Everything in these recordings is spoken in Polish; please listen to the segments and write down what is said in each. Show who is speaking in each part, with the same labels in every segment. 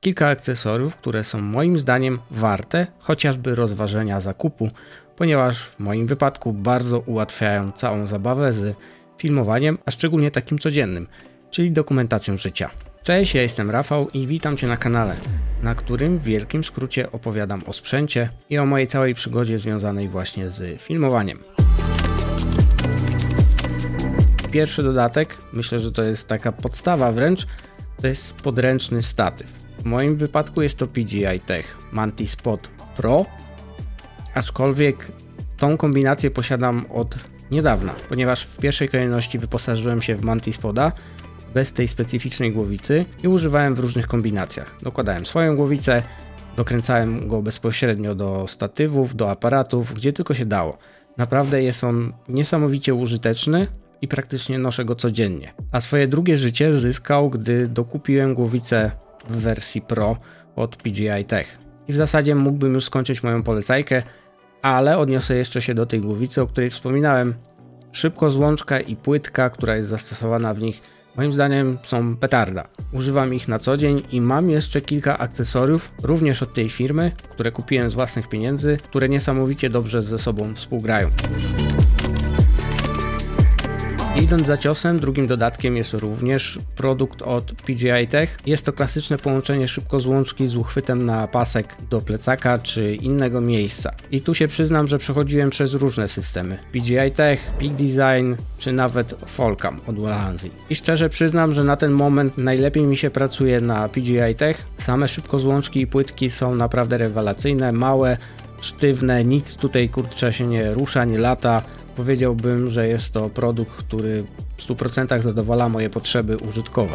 Speaker 1: kilka akcesoriów, które są moim zdaniem warte chociażby rozważenia zakupu, ponieważ w moim wypadku bardzo ułatwiają całą zabawę z filmowaniem, a szczególnie takim codziennym, czyli dokumentacją życia. Cześć, ja jestem Rafał i witam Cię na kanale, na którym w wielkim skrócie opowiadam o sprzęcie i o mojej całej przygodzie związanej właśnie z filmowaniem. Pierwszy dodatek, myślę, że to jest taka podstawa wręcz, to jest podręczny statyw. W moim wypadku jest to PGI Tech Mantis Pod Pro, aczkolwiek tą kombinację posiadam od niedawna, ponieważ w pierwszej kolejności wyposażyłem się w Mantis Poda bez tej specyficznej głowicy i używałem w różnych kombinacjach. Dokładałem swoją głowicę, dokręcałem go bezpośrednio do statywów, do aparatów, gdzie tylko się dało. Naprawdę jest on niesamowicie użyteczny i praktycznie noszę go codziennie. A swoje drugie życie zyskał, gdy dokupiłem głowicę w wersji Pro od PGI Tech. I w zasadzie mógłbym już skończyć moją polecajkę, ale odniosę jeszcze się do tej głowicy, o której wspominałem. Szybkozłączka i płytka, która jest zastosowana w nich, moim zdaniem są petarda. Używam ich na co dzień i mam jeszcze kilka akcesoriów, również od tej firmy, które kupiłem z własnych pieniędzy, które niesamowicie dobrze ze sobą współgrają. Idąc za ciosem, drugim dodatkiem jest również produkt od PGI Tech. Jest to klasyczne połączenie szybkozłączki z uchwytem na pasek do plecaka czy innego miejsca. I tu się przyznam, że przechodziłem przez różne systemy. PGI Tech, Peak Design czy nawet Folcam od Ulanzi. I szczerze przyznam, że na ten moment najlepiej mi się pracuje na PGI Tech. Same szybkozłączki i płytki są naprawdę rewelacyjne, małe, sztywne, nic tutaj kurczę się nie rusza, nie lata. Powiedziałbym, że jest to produkt, który w 100% zadowala moje potrzeby użytkowe.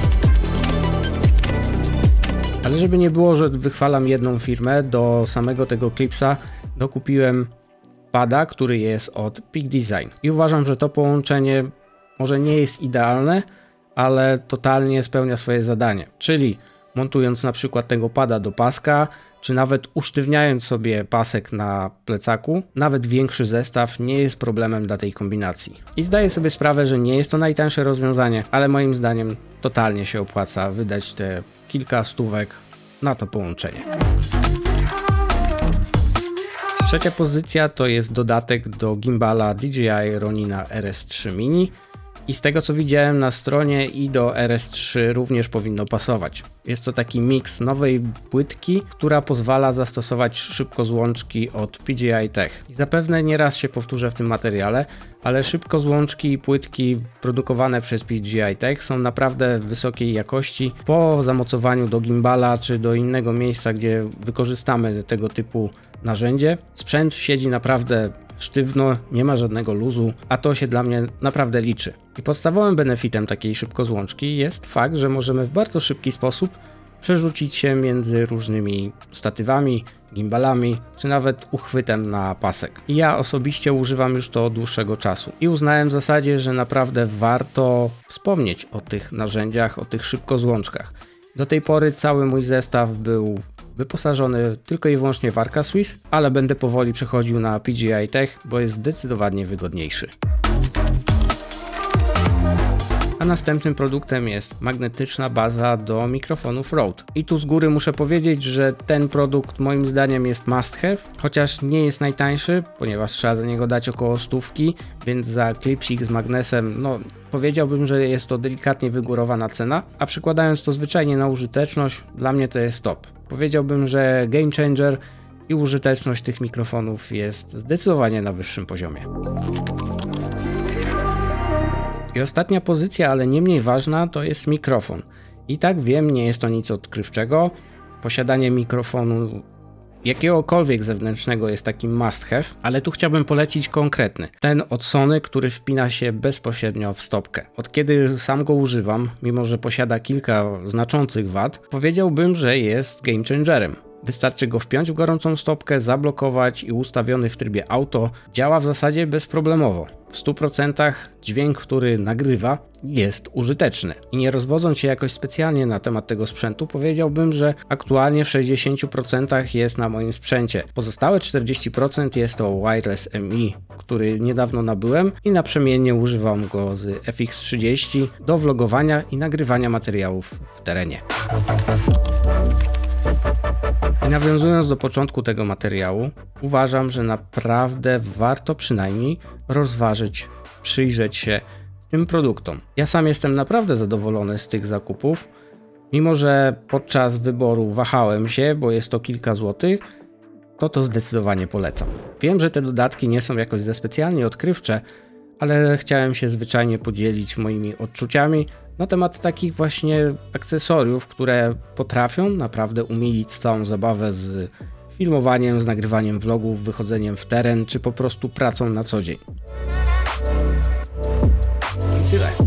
Speaker 1: Ale żeby nie było, że wychwalam jedną firmę, do samego tego Clipsa dokupiłem pada, który jest od Peak Design. I uważam, że to połączenie może nie jest idealne, ale totalnie spełnia swoje zadanie. Czyli montując na przykład tego pada do paska, czy nawet usztywniając sobie pasek na plecaku, nawet większy zestaw nie jest problemem dla tej kombinacji. I zdaję sobie sprawę, że nie jest to najtańsze rozwiązanie, ale moim zdaniem totalnie się opłaca wydać te kilka stówek na to połączenie. Trzecia pozycja to jest dodatek do gimbala DJI Ronina RS3 Mini. I z tego co widziałem na stronie i do RS3 również powinno pasować. Jest to taki miks nowej płytki, która pozwala zastosować szybkozłączki od PGI Tech. I zapewne nieraz się powtórzę w tym materiale, ale szybkozłączki i płytki produkowane przez PGI Tech są naprawdę wysokiej jakości. Po zamocowaniu do gimbala czy do innego miejsca, gdzie wykorzystamy tego typu narzędzie, sprzęt siedzi naprawdę sztywno, nie ma żadnego luzu, a to się dla mnie naprawdę liczy. I podstawowym benefitem takiej szybkozłączki jest fakt, że możemy w bardzo szybki sposób przerzucić się między różnymi statywami, gimbalami, czy nawet uchwytem na pasek. I ja osobiście używam już to od dłuższego czasu i uznałem w zasadzie, że naprawdę warto wspomnieć o tych narzędziach, o tych szybkozłączkach. Do tej pory cały mój zestaw był wyposażony tylko i wyłącznie w Arca Swiss, ale będę powoli przechodził na PGI Tech, bo jest zdecydowanie wygodniejszy. A następnym produktem jest magnetyczna baza do mikrofonów Rode. I tu z góry muszę powiedzieć, że ten produkt moim zdaniem jest must have, chociaż nie jest najtańszy, ponieważ trzeba za niego dać około 100, więc za klipsik z magnesem, no powiedziałbym, że jest to delikatnie wygórowana cena, a przykładając to zwyczajnie na użyteczność, dla mnie to jest top. Powiedziałbym, że game changer i użyteczność tych mikrofonów jest zdecydowanie na wyższym poziomie. I ostatnia pozycja, ale nie mniej ważna, to jest mikrofon. I tak wiem, nie jest to nic odkrywczego. Posiadanie mikrofonu jakiegokolwiek zewnętrznego jest takim must have, ale tu chciałbym polecić konkretny. Ten od Sony, który wpina się bezpośrednio w stopkę. Od kiedy sam go używam, mimo że posiada kilka znaczących wad, powiedziałbym, że jest game changerem. Wystarczy go wpiąć w gorącą stopkę, zablokować i ustawiony w trybie auto działa w zasadzie bezproblemowo. W 100% dźwięk, który nagrywa, jest użyteczny. I nie rozwodząc się jakoś specjalnie na temat tego sprzętu, powiedziałbym, że aktualnie w 60% jest na moim sprzęcie. Pozostałe 40% jest to Wireless ME, który niedawno nabyłem i naprzemiennie używam go z FX30 do vlogowania i nagrywania materiałów w terenie. I nawiązując do początku tego materiału, uważam, że naprawdę warto przynajmniej rozważyć, przyjrzeć się tym produktom. Ja sam jestem naprawdę zadowolony z tych zakupów, mimo że podczas wyboru wahałem się, bo jest to kilka złotych, to zdecydowanie polecam. Wiem, że te dodatki nie są jakoś za specjalnie odkrywcze, ale chciałem się zwyczajnie podzielić moimi odczuciami na temat takich właśnie akcesoriów, które potrafią naprawdę umilić całą zabawę z filmowaniem, z nagrywaniem vlogów, wychodzeniem w teren, czy po prostu pracą na co dzień. I tyle.